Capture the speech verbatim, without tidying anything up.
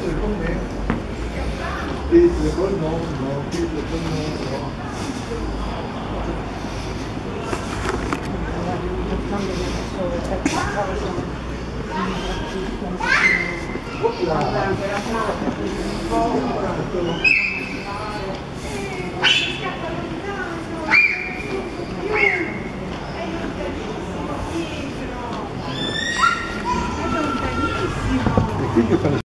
essere con me. Il telefono no, no, il telefono no. E qui che fanno